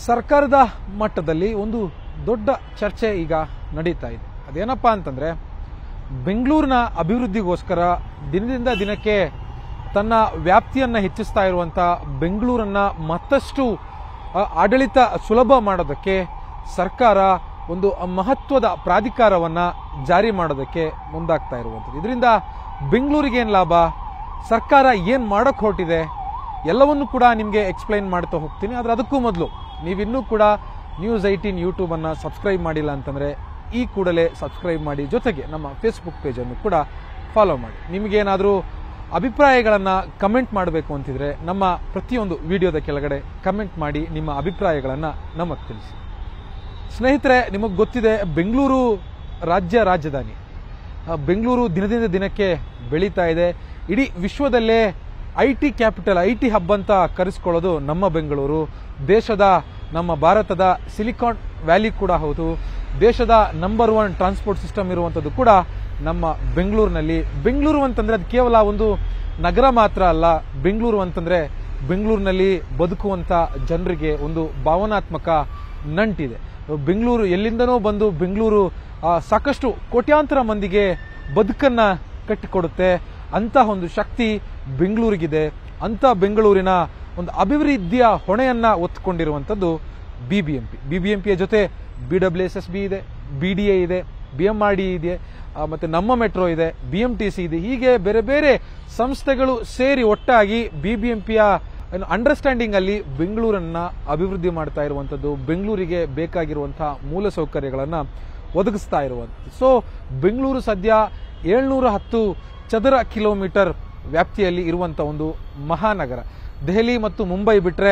ಸರ್ಕಾರದ ಮಟ್ಟದಲ್ಲಿ ಒಂದು ದೊಡ್ಡ ಚರ್ಚೆ ಈಗ ನಡೀತಾ ಇದೆ. ಅದೇನಪ್ಪಾ ಅಂತಂದ್ರೆ, ಬೆಂಗಳೂರಿನ ಅಭಿವೃದ್ಧಿಗೋಸ್ಕರ ದಿನದಿಂದ ದಿನಕ್ಕೆ ತನ್ನ ವ್ಯಾಪ್ತಿಯನ್ನ ಹೆಚ್ಚಿಸ್ತಾ ಇರುವಂತ ಬೆಂಗಳೂರನ್ನ ಮತ್ತಷ್ಟು ಆಡಳಿತ ಸುಲಭ ಮಾಡೋದಕ್ಕೆ ಸರ್ಕಾರ ಒಂದು ಮಹತ್ವದ ಪ್ರಾಧಿಕಾರವನ್ನ ಜಾರಿ ಮಾಡೋದಕ್ಕೆ ಮುಂದಾಗ್ತಾ ಇರುವಂಥದ್ದು. ಇದರಿಂದ ಬೆಂಗಳೂರಿಗೆ ಏನು ಲಾಭ, ಸರ್ಕಾರ ಏನು ಮಾಡಕ್ ಹೊರಟಿದೆ, ಎಲ್ಲವನ್ನೂ ಕೂಡ ನಿಮಗೆ ಎಕ್ಸ್ಪ್ಲೈನ್ ಮಾಡ್ತಾ ಹೋಗ್ತೀನಿ. ಆದರೆ ಅದಕ್ಕೂ ಮೊದಲು ನೀವಿನ್ನೂ ಕೂಡ News18 ಯೂಟ್ಯೂಬ್ ಅನ್ನ ಸಬ್ಸ್ಕ್ರೈಬ್ ಮಾಡಿಲ್ಲ ಅಂತಂದ್ರೆ ಈ ಕೂಡಲೇ ಸಬ್ಸ್ಕ್ರೈಬ್ ಮಾಡಿ, ಜೊತೆಗೆ ನಮ್ಮ ಫೇಸ್ಬುಕ್ ಪೇಜನ್ನು ಕೂಡ ಫಾಲೋ ಮಾಡಿ. ನಿಮಗೇನಾದರೂ ಅಭಿಪ್ರಾಯಗಳನ್ನು ಕಮೆಂಟ್ ಮಾಡಬೇಕು ಅಂತಿದ್ರೆ ನಮ್ಮ ಪ್ರತಿಯೊಂದು ವಿಡಿಯೋದ ಕೆಳಗಡೆ ಕಮೆಂಟ್ ಮಾಡಿ ನಿಮ್ಮ ಅಭಿಪ್ರಾಯಗಳನ್ನು ನಮಗೆ ತಿಳಿಸಿ. ಸ್ನೇಹಿತರೆ, ನಿಮಗೆ ಗೊತ್ತಿದೆ, ಬೆಂಗಳೂರು ರಾಜಧಾನಿ. ಬೆಂಗಳೂರು ದಿನದಿಂದ ದಿನಕ್ಕೆ ಬೆಳೀತಾ ಇದೆ. ಇಡೀ ವಿಶ್ವದಲ್ಲೇ IT ಕ್ಯಾಪಿಟಲ್, IT ಹಬ್ ಅಂತ ಕರೆಸ್ಕೊಳ್ಳೋದು ನಮ್ಮ ಬೆಂಗಳೂರು. ದೇಶದ, ನಮ್ಮ ಭಾರತದ ಸಿಲಿಕಾನ್ ವ್ಯಾಲಿ ಕೂಡ ಹೌದು. ದೇಶದ ನಂಬರ್ 1 ಟ್ರಾನ್ಸ್ಪೋರ್ಟ್ ಸಿಸ್ಟಮ್ ಇರುವಂಥದ್ದು ಕೂಡ ನಮ್ಮ ಬೆಂಗಳೂರಿನಲ್ಲಿ. ಬೆಂಗಳೂರು ಅಂತಂದ್ರೆ ಅದು ಕೇವಲ ಒಂದು ನಗರ ಮಾತ್ರ ಅಲ್ಲ. ಬೆಂಗಳೂರು ಅಂತಂದ್ರೆ ಬೆಂಗಳೂರಿನಲ್ಲಿ ಬದುಕುವಂತ ಜನರಿಗೆ ಒಂದು ಭಾವನಾತ್ಮಕ ನಂಟಿದೆ. ಬೆಂಗಳೂರು ಎಲ್ಲಿಂದನೋ ಬಂದು ಬೆಂಗಳೂರು ಸಾಕಷ್ಟು ಕೋಟ್ಯಾಂತರ ಮಂದಿಗೆ ಬದುಕನ್ನ ಕಟ್ಟಿಕೊಡುತ್ತೆ. ಅಂತ ಒಂದು ಶಕ್ತಿ ಬೆಂಗಳೂರಿಗಿದೆ. ಅಂತ ಬೆಂಗಳೂರಿನ ಒಂದು ಅಭಿವೃದ್ಧಿಯ ಹೊಣೆಯನ್ನ ಹೊತ್ತುಕೊಂಡಿರುವಂಥದ್ದು ಬಿಬಿಎಂಪಿಯ ಜೊತೆ BWSSB ಇದೆ, BDA ಇದೆ, BMRD ಇದೆ, ಮತ್ತೆ ನಮ್ಮ ಮೆಟ್ರೋ ಇದೆ, BMTC ಇದೆ. ಹೀಗೆ ಬೇರೆ ಬೇರೆ ಸಂಸ್ಥೆಗಳು ಸೇರಿ ಒಟ್ಟಾಗಿ ಬಿಬಿಎಂಪಿಯ ಅಂಡರ್ಸ್ಟ್ಯಾಂಡಿಂಗ್ ಅಲ್ಲಿ ಬೆಂಗಳೂರನ್ನ ಅಭಿವೃದ್ಧಿ ಮಾಡ್ತಾ ಇರುವಂತದ್ದು, ಬೆಂಗಳೂರಿಗೆ ಬೇಕಾಗಿರುವಂತಹ ಮೂಲಸೌಕರ್ಯಗಳನ್ನ ಒದಗಿಸ್ತಾ ಇರುವಂತದ್ದು. ಸೊ ಬೆಂಗಳೂರು ಸದ್ಯ 710 ಚದರ ಕಿಲೋಮೀಟರ್ ವ್ಯಾಪ್ತಿಯಲ್ಲಿ ಇರುವಂತಹ ಒಂದು ಮಹಾನಗರ. ದೆಹಲಿ ಮತ್ತು ಮುಂಬೈ ಬಿಟ್ರೆ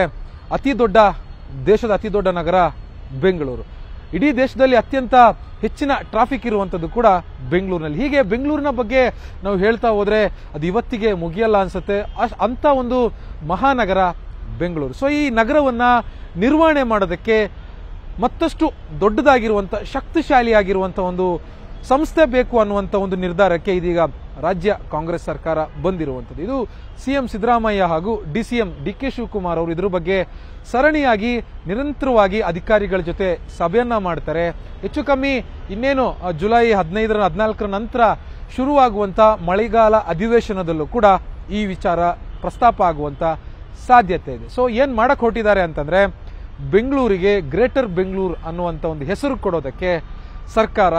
ದೇಶದ ಅತಿ ದೊಡ್ಡ ನಗರ ಬೆಂಗಳೂರು. ಇಡೀ ದೇಶದಲ್ಲಿ ಅತ್ಯಂತ ಹೆಚ್ಚಿನ ಟ್ರಾಫಿಕ್ ಇರುವಂತದ್ದು ಕೂಡ ಬೆಂಗಳೂರಿನಲ್ಲಿ. ಹೀಗೆ ಬೆಂಗಳೂರಿನ ಬಗ್ಗೆ ನಾವು ಹೇಳ್ತಾ ಹೋದ್ರೆ ಅದು ಇವತ್ತಿಗೆ ಮುಗಿಯಲ್ಲ ಅನ್ಸುತ್ತೆ. ಅಂತ ಒಂದು ಮಹಾನಗರ ಬೆಂಗಳೂರು. ಸೊ ಈ ನಗರವನ್ನ ನಿರ್ವಹಣೆ ಮಾಡೋದಕ್ಕೆ ಮತ್ತಷ್ಟು ದೊಡ್ಡದಾಗಿರುವಂತ, ಶಕ್ತಿಶಾಲಿಯಾಗಿರುವಂತ ಒಂದು ಸಂಸ್ಥೆ ಬೇಕು ಅನ್ನುವಂತ ಒಂದು ನಿರ್ಧಾರಕ್ಕೆ ಇದೀಗ ರಾಜ್ಯ ಕಾಂಗ್ರೆಸ್ ಸರ್ಕಾರ ಬಂದಿರುವಂತದ್ದು. ಇದು ಸಿಎಂ ಸಿದ್ದರಾಮಯ್ಯ ಹಾಗೂ DCM DK ಶಿವಕುಮಾರ್ ಅವರು ಇದ್ರ ಬಗ್ಗೆ ಸರಣಿಯಾಗಿ ನಿರಂತರವಾಗಿ ಅಧಿಕಾರಿಗಳ ಜೊತೆ ಸಭೆಯನ್ನ ಮಾಡ್ತಾರೆ. ಹೆಚ್ಚು ಕಮ್ಮಿ ಇನ್ನೇನು ಜುಲೈ 15 14 ನಂತರ ಶುರುವಾಗುವಂತ ಮಳೆಗಾಲ ಅಧಿವೇಶನದಲ್ಲೂ ಕೂಡ ಈ ವಿಚಾರ ಪ್ರಸ್ತಾಪ ಆಗುವಂತ ಸಾಧ್ಯತೆ ಇದೆ. ಸೊ ಏನ್ ಮಾಡಕ್ ಹೊರಟಿದ್ದಾರೆ ಅಂತಂದ್ರೆ, ಬೆಂಗಳೂರಿಗೆ ಗ್ರೇಟರ್ ಬೆಂಗಳೂರು ಅನ್ನುವಂತ ಒಂದು ಹೆಸರು ಕೊಡೋದಕ್ಕೆ ಸರ್ಕಾರ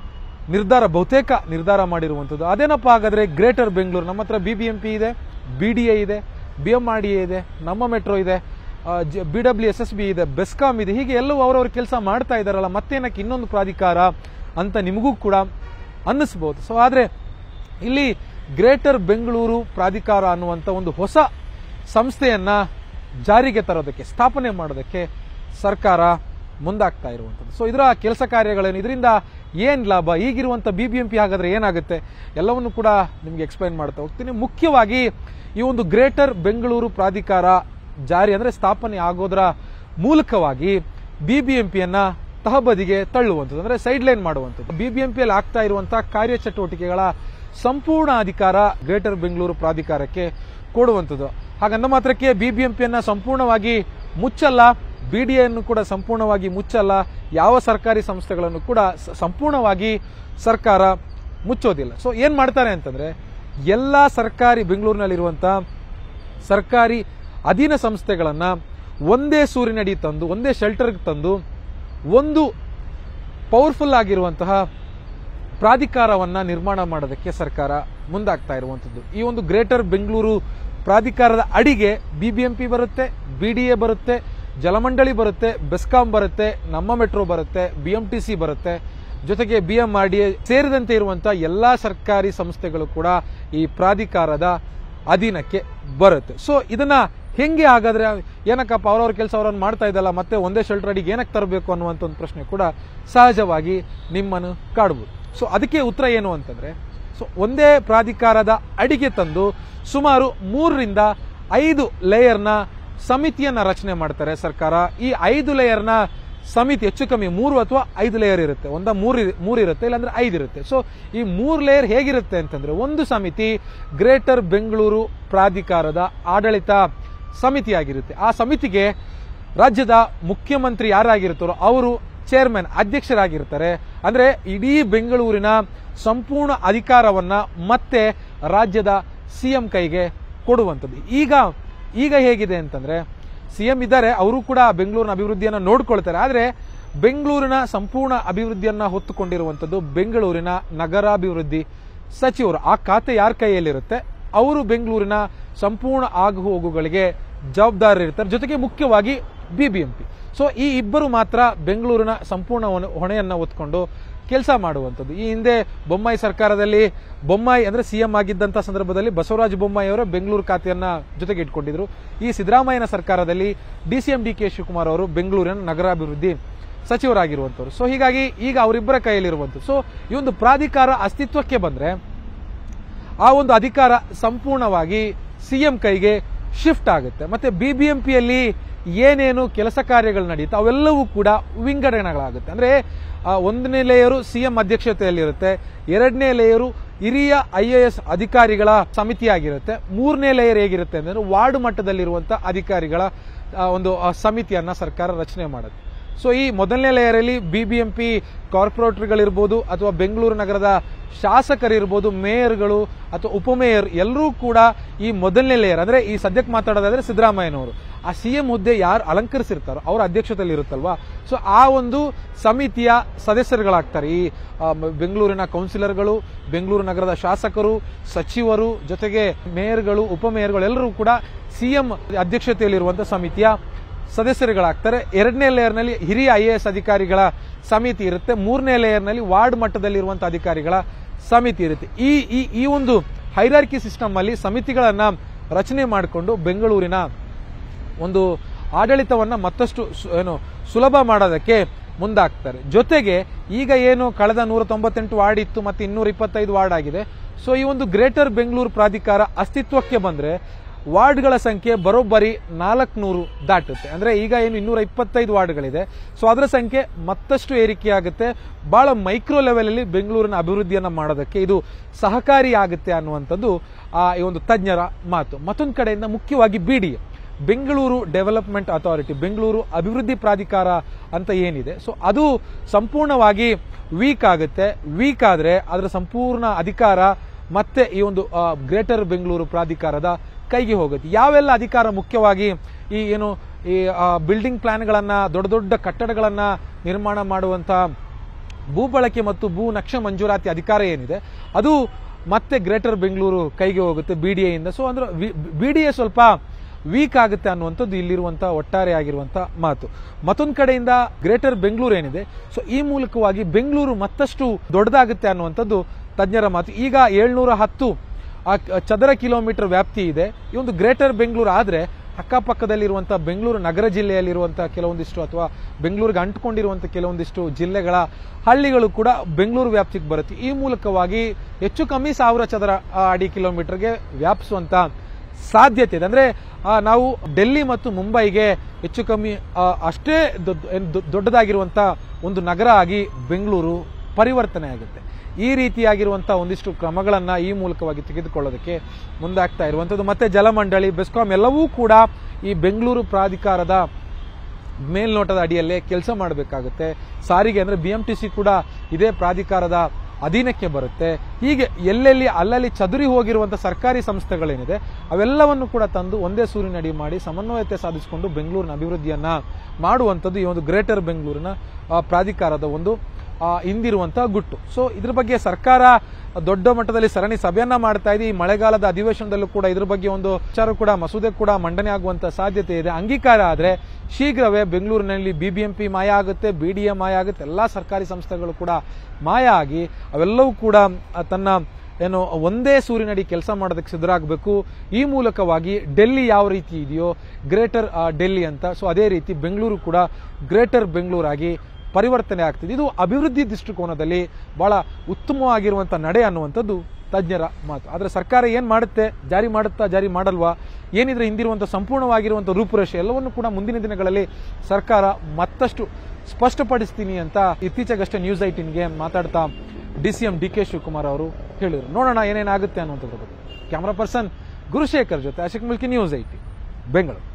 ಬಹುತೇಕ ನಿರ್ಧಾರ ಮಾಡಿರುವಂಥದ್ದು. ಅದೇನಪ್ಪ ಹಾಗಾದ್ರೆ ಗ್ರೇಟರ್ ಬೆಂಗಳೂರು? ನಮ್ಮ ಹತ್ರ BBMP ಇದೆ, BDA ಇದೆ, BMRDA ಇದೆ, ನಮ್ಮ ಮೆಟ್ರೋ ಇದೆ, BWSSB ಇದೆ, ಬೆಸ್ಕಾಂ ಇದೆ. ಹೀಗೆ ಎಲ್ಲವೂ ಅವರವ್ರ ಕೆಲಸ ಮಾಡ್ತಾ ಇದಾರಲ್ಲ, ಮತ್ತೇನಕ್ಕೆ ಇನ್ನೊಂದು ಪ್ರಾಧಿಕಾರ ಅಂತ ನಿಮಗೂ ಕೂಡ ಅನ್ನಿಸಬಹುದು. ಸೊ ಆದ್ರೆ ಇಲ್ಲಿ ಗ್ರೇಟರ್ ಬೆಂಗಳೂರು ಪ್ರಾಧಿಕಾರ ಅನ್ನುವಂತ ಒಂದು ಹೊಸ ಸಂಸ್ಥೆಯನ್ನ ಜಾರಿಗೆ ತರೋದಕ್ಕೆ, ಸ್ಥಾಪನೆ ಮಾಡೋದಕ್ಕೆ ಸರ್ಕಾರ ಮುಂದಾಗ್ತಾ ಇರುವಂಥದ್ದು. ಸೊ ಇದರ ಕೆಲಸ ಕಾರ್ಯಗಳೇನು, ಇದರಿಂದ ಏನ್ ಲಾಭ, ಈಗಿರುವಂತ BBMP ಹಾಗಾದ್ರೆ ಏನಾಗುತ್ತೆ, ಎಲ್ಲವನ್ನು ಕೂಡ ನಿಮ್ಗೆ ಎಕ್ಸ್ಪ್ಲೈನ್ ಮಾಡ್ತಾ ಹೋಗ್ತೀನಿ. ಮುಖ್ಯವಾಗಿ ಈ ಒಂದು ಗ್ರೇಟರ್ ಬೆಂಗಳೂರು ಪ್ರಾಧಿಕಾರ ಜಾರಿ ಅಂದ್ರೆ ಸ್ಥಾಪನೆ ಆಗೋದ್ರ ಮೂಲಕವಾಗಿ BBMPಯನ್ನ ತಹಬದಿಗೆ ತಳ್ಳುವಂಥದ್ದು, ಅಂದ್ರೆ ಸೈಡ್ ಲೈನ್ ಮಾಡುವಂಥದ್ದು. BBMPಯಲ್ಲಿ ಆಗ್ತಾ ಇರುವಂತಹ ಕಾರ್ಯಚಟುವಟಿಕೆಗಳ ಸಂಪೂರ್ಣ ಅಧಿಕಾರ ಗ್ರೇಟರ್ ಬೆಂಗಳೂರು ಪ್ರಾಧಿಕಾರಕ್ಕೆ ಕೊಡುವಂಥದ್ದು. ಹಾಗಂದ ಮಾತ್ರಕ್ಕೆ BBMPಯನ್ನ ಸಂಪೂರ್ಣವಾಗಿ ಮುಚ್ಚಲ್ಲ, BDAಯನ್ನು ಕೂಡ ಸಂಪೂರ್ಣವಾಗಿ ಮುಚ್ಚಲ್ಲ, ಯಾವ ಸರ್ಕಾರಿ ಸಂಸ್ಥೆಗಳನ್ನು ಕೂಡ ಸಂಪೂರ್ಣವಾಗಿ ಸರ್ಕಾರ ಮುಚ್ಚೋದಿಲ್ಲ. ಸೊ ಏನ್ ಮಾಡ್ತಾರೆ ಅಂತಂದ್ರೆ, ಎಲ್ಲಾ ಬೆಂಗಳೂರಿನಲ್ಲಿರುವಂತಹ ಸರ್ಕಾರಿ ಅಧೀನ ಸಂಸ್ಥೆಗಳನ್ನ ಒಂದೇ ಸೂರಿನಡಿ ತಂದು, ಒಂದೇ ಶೆಲ್ಟರ್ಗೆ ತಂದು ಒಂದು ಪವರ್ಫುಲ್ ಆಗಿರುವಂತಹ ಪ್ರಾಧಿಕಾರವನ್ನ ನಿರ್ಮಾಣ ಮಾಡೋದಕ್ಕೆ ಸರ್ಕಾರ ಮುಂದಾಗ್ತಾ ಇರುವಂತದ್ದು. ಈ ಒಂದು ಗ್ರೇಟರ್ ಬೆಂಗಳೂರು ಪ್ರಾಧಿಕಾರದ ಅಡಿಗೆ BBMP ಬರುತ್ತೆ, BDA ಬರುತ್ತೆ, ಜಲಮಂಡಳಿ ಬರುತ್ತೆ, ಬೆಸ್ಕಾಂ ಬರುತ್ತೆ, ನಮ್ಮ ಮೆಟ್ರೋ ಬರುತ್ತೆ, BMTC ಬರುತ್ತೆ, ಜೊತೆಗೆ BMRDA ಸೇರಿದಂತೆ ಇರುವಂತಹ ಎಲ್ಲಾ ಸರ್ಕಾರಿ ಸಂಸ್ಥೆಗಳು ಕೂಡ ಈ ಪ್ರಾಧಿಕಾರದ ಅಧೀನಕ್ಕೆ ಬರುತ್ತೆ. ಸೊ ಇದನ್ನ ಹೆಂಗೆ ಹಾಗಾದ್ರೆ, ಏನಕ್ಕಪ್ಪ ಅವರವ್ರ ಕೆಲಸ ಅವರನ್ನು ಮಾಡ್ತಾ ಇದ್ದಲ್ಲ, ಮತ್ತೆ ಒಂದೇ ಶೆಲ್ಟರ್ ಅಡಿಗೆ ಏನಕ್ಕೆ ತರಬೇಕು ಅನ್ನುವಂತ ಒಂದು ಪ್ರಶ್ನೆ ಕೂಡ ಸಹಜವಾಗಿ ನಿಮ್ಮನ್ನು ಕಾಡಬಹುದು. ಸೊ ಅದಕ್ಕೆ ಉತ್ತರ ಏನು ಅಂತಂದ್ರೆ, ಸೊ ಒಂದೇ ಪ್ರಾಧಿಕಾರದ ಅಡಿಗೆ ತಂದು ಸುಮಾರು 3 ರಿಂದ 5 ಲೇಯರ್ನ ಸಮಿತಿಯನ್ನ ರಚನೆ ಮಾಡ್ತಾರೆ ಸರ್ಕಾರ. ಈ 5 ಲೇಯರ್ನ ಸಮಿತಿ ಹೆಚ್ಚು ಕಮ್ಮಿ 3 ಅಥವಾ 5 ಲೇಯರ್ ಇರುತ್ತೆ, 3 ಇರುತ್ತೆ, ಇಲ್ಲಾಂದ್ರೆ 5 ಇರುತ್ತೆ. ಸೊ ಈ 3 ಲೇಯರ್ ಹೇಗಿರುತ್ತೆ ಅಂತಂದ್ರೆ, ಒಂದು ಸಮಿತಿ ಗ್ರೇಟರ್ ಬೆಂಗಳೂರು ಪ್ರಾಧಿಕಾರದ ಆಡಳಿತ ಸಮಿತಿಯಾಗಿರುತ್ತೆ. ಆ ಸಮಿತಿಗೆ ರಾಜ್ಯದ ಮುಖ್ಯಮಂತ್ರಿ ಯಾರಾಗಿರ್ತಾರೋ ಅವರು ಚೇರ್ಮನ್ ಅಧ್ಯಕ್ಷರಾಗಿರ್ತಾರೆ. ಅಂದ್ರೆ ಇಡೀ ಬೆಂಗಳೂರಿನ ಸಂಪೂರ್ಣ ಅಧಿಕಾರವನ್ನ ಮತ್ತೆ ರಾಜ್ಯದ ಸಿಎಂ ಕೈಗೆ ಕೊಡುವಂಥದ್ದು. ಈಗ ಹೇಗಿದೆ ಅಂತಂದ್ರೆ ಸಿಎಂ ಇದ್ದಾರೆ, ಅವರು ಕೂಡ ಬೆಂಗಳೂರಿನ ಅಭಿವೃದ್ಧಿಯನ್ನ ನೋಡ್ಕೊಳ್ತಾರೆ. ಆದ್ರೆ ಬೆಂಗಳೂರಿನ ಸಂಪೂರ್ಣ ಅಭಿವೃದ್ಧಿಯನ್ನ ಹೊತ್ತುಕೊಂಡಿರುವಂಥದ್ದು ಬೆಂಗಳೂರಿನ ನಗರಾಭಿವೃದ್ಧಿ ಸಚಿವರು. ಆ ಖಾತೆ ಯಾರ ಕೈಯಲ್ಲಿರುತ್ತೆ ಅವರು ಬೆಂಗಳೂರಿನ ಸಂಪೂರ್ಣ ಆಗುಹೋಗುಗಳಿಗೆ ಜವಾಬ್ದಾರರಿರ್ತಾರೆ. ಜೊತೆಗೆ ಮುಖ್ಯವಾಗಿ ಬಿಬಿಎಂಪಿ. ಸೊ ಈ ಇಬ್ಬರು ಮಾತ್ರ ಬೆಂಗಳೂರಿನ ಸಂಪೂರ್ಣ ಹೊಣೆಯನ್ನ ಹೊತ್ಕೊಂಡು ಕೆಲಸ ಮಾಡುವಂಥದ್ದು. ಈ ಹಿಂದೆ ಬೊಮ್ಮಾಯಿ ಸರ್ಕಾರದಲ್ಲಿ ಬೊಮ್ಮಾಯಿ ಅಂದ್ರೆ ಸಿಎಂ ಆಗಿದ್ದಂತ ಸಂದರ್ಭದಲ್ಲಿ ಬಸವರಾಜ ಬೊಮ್ಮಾಯಿ ಅವರ ಬೆಂಗಳೂರು ಖಾತೆಯನ್ನ ಜೊತೆಗೆ ಇಟ್ಕೊಂಡಿದ್ರು. ಈ ಸಿದ್ದರಾಮಯ್ಯನ ಸರ್ಕಾರದಲ್ಲಿ ಡಿಸಿಎಂ ಡಿ ಕೆ ಶಿವಕುಮಾರ್ ಅವರು ಬೆಂಗಳೂರಿನ ನಗರಾಭಿವೃದ್ಧಿ ಸಚಿವರಾಗಿರುವಂತವ್ರು. ಸೊ ಹೀಗಾಗಿ ಈಗ ಅವರಿಬ್ಬರ ಕೈಯಲ್ಲಿರುವಂಥದ್ದು. ಸೊ ಈ ಒಂದು ಪ್ರಾಧಿಕಾರ ಅಸ್ತಿತ್ವಕ್ಕೆ ಬಂದ್ರೆ ಆ ಒಂದು ಅಧಿಕಾರ ಸಂಪೂರ್ಣವಾಗಿ ಸಿಎಂ ಕೈಗೆ ಶಿಫ್ಟ್ ಆಗುತ್ತೆ. ಮತ್ತೆ ಬಿಬಿಎಂಪಿಯಲ್ಲಿ ಏನೇನು ಕೆಲಸ ಕಾರ್ಯಗಳು ನಡೆಯುತ್ತೆ ಅವೆಲ್ಲವೂ ಕೂಡ ವಿಂಗಡಣೆಗಳಾಗುತ್ತೆ. ಅಂದ್ರೆ ಒಂದನೇ ಲೇಯರು ಸಿಎಂ ಅಧ್ಯಕ್ಷತೆಯಲ್ಲಿರುತ್ತೆ, ಎರಡನೇ ಲೇಯರು ಹಿರಿಯ IAS ಅಧಿಕಾರಿಗಳ ಸಮಿತಿಯಾಗಿರುತ್ತೆ, ಮೂರನೇ ಲೇಯರ್ ಹೇಗಿರುತ್ತೆ ಅಂದ್ರೆ ವಾರ್ಡ್ ಮಟ್ಟದಲ್ಲಿರುವಂತಹ ಅಧಿಕಾರಿಗಳ ಒಂದು ಸಮಿತಿಯನ್ನ ಸರ್ಕಾರ ರಚನೆ ಮಾಡುತ್ತೆ. ಸೊ ಈ ಮೊದಲನೇ ಲೇಯರ್ ಅಲ್ಲಿ ಬಿಬಿಎಂಪಿ ಕಾರ್ಪೊರೇಟರ್ಗಳಿರ್ಬೋದು ಅಥವಾ ಬೆಂಗಳೂರು ನಗರದ ಶಾಸಕರಿರ್ಬೋದು, ಮೇಯರ್ಗಳು ಅಥವಾ ಉಪಮೇಯರ್ ಎಲ್ಲರೂ ಕೂಡ ಈ ಮೊದಲನೇ ಲೇಯರ್ ಅಂದ್ರೆ ಈ ಸದ್ಯಕ್ಕೆ ಮಾತಾಡೋದಾದ್ರೆ ಸಿದ್ದರಾಮಯ್ಯನವರು ಆ ಸಿಎಂ ಹುದ್ದೆ ಯಾರು ಅಲಂಕರಿಸಿರ್ತಾರೋ ಅವರ ಅಧ್ಯಕ್ಷತೆಯಲ್ಲಿ ಇರುತ್ತಲ್ವಾ. ಸೊ ಆ ಒಂದು ಸಮಿತಿಯ ಸದಸ್ಯರುಗಳಾಗ್ತಾರೆ ಈ ಬೆಂಗಳೂರಿನ ಕೌನ್ಸಿಲರ್ಗಳು, ಬೆಂಗಳೂರು ನಗರದ ಶಾಸಕರು, ಸಚಿವರು, ಜೊತೆಗೆ ಮೇಯರ್ಗಳು, ಉಪಮೇಯರ್ಗಳು ಎಲ್ಲರೂ ಕೂಡ ಸಿಎಂ ಅಧ್ಯಕ್ಷತೆಯಲ್ಲಿರುವಂತಹ ಸಮಿತಿಯ ಸದಸ್ಯರುಗಳಾಗ್ತಾರೆ. ಎರಡನೇ ಲೇಯರ್ನಲ್ಲಿ ಹಿರಿಯ IAS ಅಧಿಕಾರಿಗಳ ಸಮಿತಿ ಇರುತ್ತೆ, ಮೂರನೇ ಲೇಯರ್ನಲ್ಲಿ ವಾರ್ಡ್ ಮಟ್ಟದಲ್ಲಿರುವಂತಹ ಅಧಿಕಾರಿಗಳ ಸಮಿತಿ ಇರುತ್ತೆ. ಈ ಒಂದು ಹೈರಾರ್ಕಿ ಸಿಸ್ಟಮ್ ಅಲ್ಲಿ ಸಮಿತಿಗಳನ್ನ ರಚನೆ ಮಾಡಿಕೊಂಡು ಬೆಂಗಳೂರಿನ ಒಂದು ಆಡಳಿತವನ್ನ ಮತ್ತಷ್ಟು ಸುಲಭ ಮಾಡೋದಕ್ಕೆ ಮುಂದಾಗ್ತಾರೆ. ಜೊತೆಗೆ ಈಗ ಏನು ಕಳೆದ 198 ವಾರ್ಡ್ ಇತ್ತು ಮತ್ತೆ 225 ವಾರ್ಡ್ ಆಗಿದೆ. ಸೊ ಈ ಒಂದು ಗ್ರೇಟರ್ ಬೆಂಗಳೂರು ಪ್ರಾಧಿಕಾರ ಅಸ್ತಿತ್ವಕ್ಕೆ ಬಂದ್ರೆ ವಾರ್ಡ್ಗಳ ಸಂಖ್ಯೆ ಬರೋಬ್ಬರಿ 400 ದಾಟುತ್ತೆ. ಅಂದ್ರೆ ಈಗ ಏನು 225 ವಾರ್ಡ್ಗಳಿದೆ. ಸೊ ಅದರ ಸಂಖ್ಯೆ ಮತ್ತಷ್ಟು ಏರಿಕೆಯಾಗುತ್ತೆ. ಬಹಳ ಮೈಕ್ರೋ ಲೆವೆಲ್ ಅಲ್ಲಿ ಬೆಂಗಳೂರಿನ ಅಭಿವೃದ್ಧಿಯನ್ನ ಮಾಡೋದಕ್ಕೆ ಇದು ಸಹಕಾರಿ ಆಗುತ್ತೆ ಅನ್ನುವಂಥದ್ದು ಈ ಒಂದು ತಜ್ಞರ ಮಾತು. ಮತ್ತೊಂದು ಕಡೆಯಿಂದ ಮುಖ್ಯವಾಗಿ BDA Bengaluru development authority, Bengaluru ಅಭಿವೃದ್ಧಿ ಪ್ರಾಧಿಕಾರ ಅಂತ ಏನಿದೆ, ಸೊ ಅದು ಸಂಪೂರ್ಣವಾಗಿ ವೀಕ್ ಆಗುತ್ತೆ. ವೀಕ್ ಆದ್ರೆ ಅದರ ಸಂಪೂರ್ಣ ಅಧಿಕಾರ ಮತ್ತೆ ಈ ಒಂದು ಗ್ರೇಟರ್ ಬೆಂಗಳೂರು ಪ್ರಾಧಿಕಾರದ ಕೈಗೆ ಹೋಗುತ್ತೆ. ಯಾವೆಲ್ಲ ಅಧಿಕಾರ ಮುಖ್ಯವಾಗಿ ಈ ಬಿಲ್ಡಿಂಗ್ ಪ್ಲಾನ್ಗಳನ್ನ, ದೊಡ್ಡ ದೊಡ್ಡ ಕಟ್ಟಡಗಳನ್ನ ನಿರ್ಮಾಣ ಮಾಡುವಂತ ಭೂ ಬಳಕೆ ಮತ್ತು ಭೂ ನಕ್ಷೆ ಮಂಜೂರಾತಿ ಅಧಿಕಾರ ಏನಿದೆ ಅದು ಮತ್ತೆ ಗ್ರೇಟರ್ ಬೆಂಗಳೂರು ಕೈಗೆ ಹೋಗುತ್ತೆ BDA ಇಂದ. ಸೊ ಅಂದ್ರೆ BDA ಸ್ವಲ್ಪ ವೀಕ್ ಆಗುತ್ತೆ ಅನ್ನುವಂಥದ್ದು ಇಲ್ಲಿರುವಂತಹ ಒಟ್ಟಾರೆ ಆಗಿರುವಂತಹ ಮಾತು. ಮತ್ತೊಂದು ಕಡೆಯಿಂದ ಗ್ರೇಟರ್ ಬೆಂಗಳೂರು ಏನಿದೆ, ಸೊ ಈ ಮೂಲಕವಾಗಿ ಬೆಂಗಳೂರು ಮತ್ತಷ್ಟು ದೊಡ್ಡದಾಗುತ್ತೆ ಅನ್ನುವಂಥದ್ದು ತಜ್ಞರ ಮಾತು. ಈಗ 710 ಚದರ ಕಿಲೋಮೀಟರ್ ವ್ಯಾಪ್ತಿ ಇದೆ. ಈ ಒಂದು ಗ್ರೇಟರ್ ಬೆಂಗಳೂರು ಆದ್ರೆ ಅಕ್ಕಪಕ್ಕದಲ್ಲಿರುವಂತಹ ಬೆಂಗಳೂರು ನಗರ ಜಿಲ್ಲೆಯಲ್ಲಿರುವಂತಹ ಕೆಲವೊಂದಿಷ್ಟು ಅಥವಾ ಬೆಂಗಳೂರಿಗೆ ಅಂಟಿಕೊಂಡಿರುವಂತಹ ಕೆಲವೊಂದಿಷ್ಟು ಜಿಲ್ಲೆಗಳ ಹಳ್ಳಿಗಳು ಕೂಡ ಬೆಂಗಳೂರು ವ್ಯಾಪ್ತಿಗೆ ಬರುತ್ತೆ. ಈ ಮೂಲಕವಾಗಿ ಹೆಚ್ಚು ಕಮ್ಮಿ 1000 ಚದರ ಅಡಿ ಕಿಲೋಮೀಟರ್ಗೆ ವ್ಯಾಪಿಸುವಂತ ಸಾಧ್ಯತೆ ಇದೆ. ಅಂದ್ರೆ ನಾವು ಡೆಲ್ಲಿ ಮತ್ತು ಮುಂಬೈಗೆ ಹೆಚ್ಚು ಕಮ್ಮಿ ಅಷ್ಟೇ ದೊಡ್ಡದಾಗಿರುವಂತಹ ಒಂದು ನಗರ ಆಗಿ ಬೆಂಗಳೂರು ಪರಿವರ್ತನೆ ಆಗುತ್ತೆ. ಈ ರೀತಿಯಾಗಿರುವಂತಹ ಒಂದಿಷ್ಟು ಕ್ರಮಗಳನ್ನ ಈ ಮೂಲಕವಾಗಿ ತೆಗೆದುಕೊಳ್ಳೋದಕ್ಕೆ ಮುಂದಾಗ್ತಾ ಇರುವಂತದ್ದು. ಮತ್ತೆ ಜಲಮಂಡಳಿ, ಬೆಸ್ಕಾಂ ಎಲ್ಲವೂ ಕೂಡ ಈ ಬೆಂಗಳೂರು ಪ್ರಾಧಿಕಾರದ ಮೇಲ್ನೋಟದ ಅಡಿಯಲ್ಲೇ ಕೆಲಸ ಮಾಡಬೇಕಾಗುತ್ತೆ. ಸಾರಿಗೆ ಅಂದ್ರೆ BMTC ಕೂಡ ಇದೇ ಪ್ರಾಧಿಕಾರದ ಅಧೀನಕ್ಕೆ ಬರುತ್ತೆ. ಹೀಗೆ ಎಲ್ಲೆಲ್ಲಿ ಅಲ್ಲಲ್ಲಿ ಚದುರಿ ಹೋಗಿರುವಂತಹ ಸರ್ಕಾರಿ ಸಂಸ್ಥೆಗಳೇನಿದೆ ಅವೆಲ್ಲವನ್ನು ಕೂಡ ತಂದು ಒಂದೇ ಸೂರಿನಡಿ ಮಾಡಿ ಸಮನ್ವಯತೆ ಸಾಧಿಸಿಕೊಂಡು ಬೆಂಗಳೂರಿನ ಅಭಿವೃದ್ಧಿಯನ್ನ ಮಾಡುವಂಥದ್ದು ಈ ಒಂದು ಗ್ರೇಟರ್ ಬೆಂಗಳೂರಿನ ಪ್ರಾಧಿಕಾರದ ಒಂದು ಹಿಂದಿರುವಂತಹ ಗುಟ್ಟು. ಸೊ ಇದ್ರ ಬಗ್ಗೆ ಸರ್ಕಾರ ದೊಡ್ಡ ಮಟ್ಟದಲ್ಲಿ ಸರಣಿ ಸಭೆಯನ್ನ ಮಾಡ್ತಾ ಇದೆ. ಈ ಮಳೆಗಾಲದ ಅಧಿವೇಶನದಲ್ಲೂ ಕೂಡ ಇದ್ರ ಬಗ್ಗೆ ಒಂದು ವಿಚಾರ ಕೂಡ ಮಸೂದೆ ಕೂಡ ಮಂಡನೆ ಆಗುವಂತ ಸಾಧ್ಯತೆ ಇದೆ. ಅಂಗೀಕಾರ ಆದ್ರೆ ಶೀಘ್ರವೇ ಬೆಂಗಳೂರಿನಲ್ಲಿ BBMP ಮಾಯ ಆಗುತ್ತೆ, BDA ಮಾಯ ಆಗುತ್ತೆ, ಎಲ್ಲಾ ಸರ್ಕಾರಿ ಸಂಸ್ಥೆಗಳು ಕೂಡ ಮಾಯ ಆಗಿ ಅವೆಲ್ಲವೂ ಕೂಡ ತನ್ನ ಒಂದೇ ಸೂರಿನಡಿ ಕೆಲಸ ಮಾಡೋದಕ್ಕೆ ಸಿದ್ಧರಾಗಬೇಕು. ಈ ಮೂಲಕವಾಗಿ ಡೆಲ್ಲಿ ಯಾವ ರೀತಿ ಇದೆಯೋ ಗ್ರೇಟರ್ ಡೆಲ್ಲಿ ಅಂತ, ಸೊ ಅದೇ ರೀತಿ ಬೆಂಗಳೂರು ಕೂಡ ಗ್ರೇಟರ್ ಬೆಂಗಳೂರು ಆಗಿ ಪರಿವರ್ತನೆ ಆಗ್ತಿದೆ. ಇದು ಅಭಿವೃದ್ಧಿ ದೃಷ್ಟಿಕೋನದಲ್ಲಿ ಬಹಳ ಉತ್ತಮವಾಗಿರುವಂತಹ ನಡೆ ಅನ್ನುವಂಥದ್ದು ತಜ್ಞರ ಮಾತು. ಆದ್ರೆ ಸರ್ಕಾರ ಏನ್ ಮಾಡುತ್ತೆ, ಜಾರಿ ಮಾಡುತ್ತಾ, ಜಾರಿ ಮಾಡಲ್ವಾ, ಏನಿದ್ರೆ ಹಿಂದಿರುವಂತಹ ಸಂಪೂರ್ಣವಾಗಿರುವಂತಹ ರೂಪುರೇಷೆ ಎಲ್ಲವನ್ನು ಕೂಡ ಮುಂದಿನ ದಿನಗಳಲ್ಲಿ ಸರ್ಕಾರ ಮತ್ತಷ್ಟು ಸ್ಪಷ್ಟಪಡಿಸ್ತೀನಿ ಅಂತ ಇತ್ತೀಚೆಗಷ್ಟೇ News18ಗೆ ಮಾತಾಡ್ತಾ DCM DK ಶಿವಕುಮಾರ್ ಅವರು ಹೇಳಿದರು. ನೋಡೋಣ ಏನೇನಾಗುತ್ತೆ ಅನ್ನುವಂಥದ್ರ ಬಗ್ಗೆ. ಕ್ಯಾಮರಾ ಪರ್ಸನ್ ಗುರುಶೇಖರ್ ಜೊತೆ ಅಶೋಕ್ ಮಿಲ್ಕಿ, News18 ಬೆಂಗಳೂರು.